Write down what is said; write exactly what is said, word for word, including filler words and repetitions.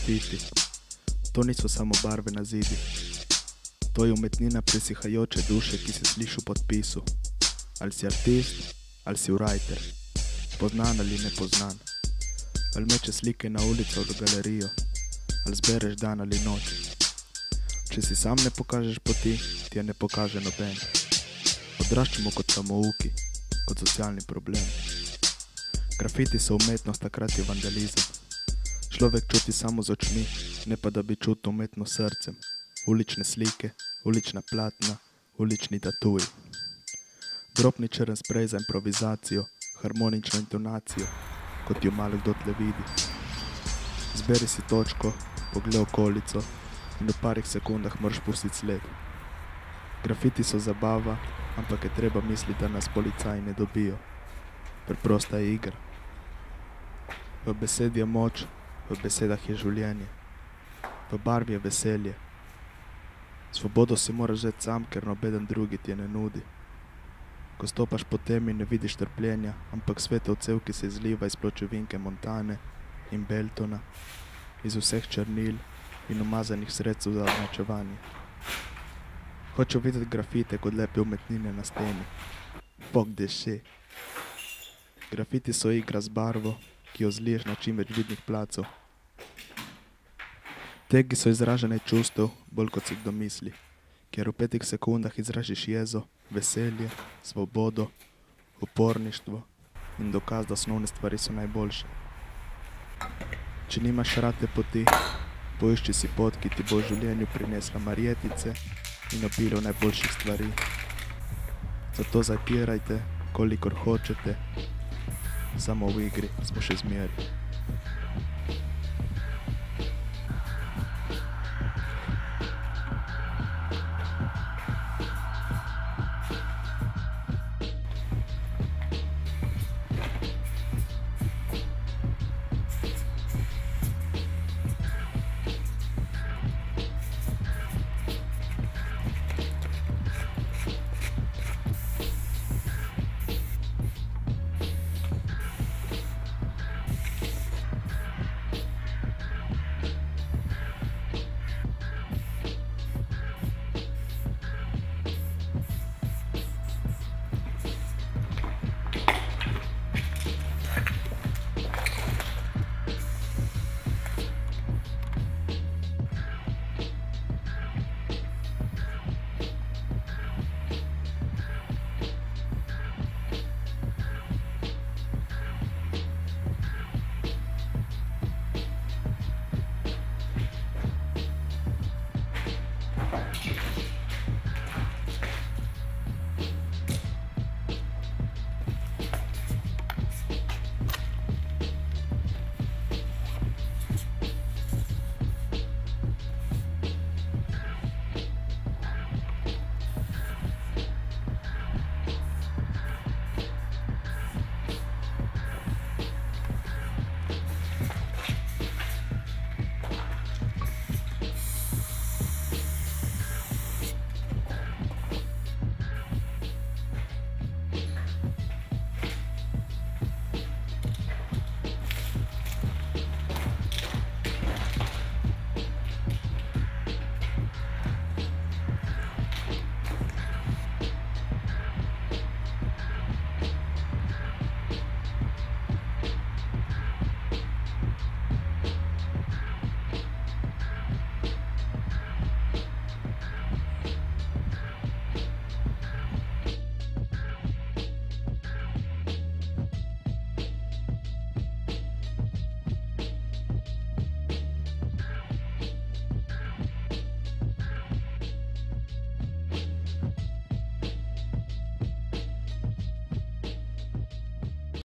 grafiti. To niso samo barve na zidi. To je umetnina presihajoče duše, ki se sliši v podpisu. Ali si artist, ali si writer. Poznan ali nepoznan. Ali meče slike na ulico ali galerijo. Ali zbereš dan ali noč. Če si sam ne pokažeš poti, ti je ne pokaže noben. Odraščamo kot samouki, kot socialni problem. Grafiti so umetnost, takrat je vandalizem. Človek čuti samo z očmi, ne pa da bi čutil umetno srcem. Ulične slike, ulična platna, ulični tatuji. Drobni črn sprej za improvizacijo, harmonično intonacijo, kot jo malo kdo tle vidi. Zberi si točko, poglej okolico in v parih sekundah moraš pustiti sled. Grafiti so zabava, ampak je treba misliti, da nas policaji ne dobijo. Preprosta je igra. V besedi je moč, v besedah je življenje. V barvi je veselje. Svobodo si moraš vzeti sam, ker nobeden drugi ti je ne nudi. Ko stopaš po temi, ne vidiš trpljenja, ampak svetov cev, ki se izliva iz pločevinke Montane in Beltona, iz vseh črnil in umazanih sredstev za označevanje. Hočem videti grafite kot lepe umetnine na steni. Bog deše. Grafiti so igra z barvo, ki jo zliješ na čim več vidnih placov. Tegi so izražene čustev, bolj kot si kdo misli, ker v petih sekundah izražiš jezo, veselje, svobodo, uporništvo in dokaz, da osnovne stvari so najboljše. Če nimaš rade poti, poišči si pot, ki ti bo v življenju prinesla marjetice in obilo najboljših stvari. Zato zapirajte, kolikor hočete, samo v igri smo še zmeri.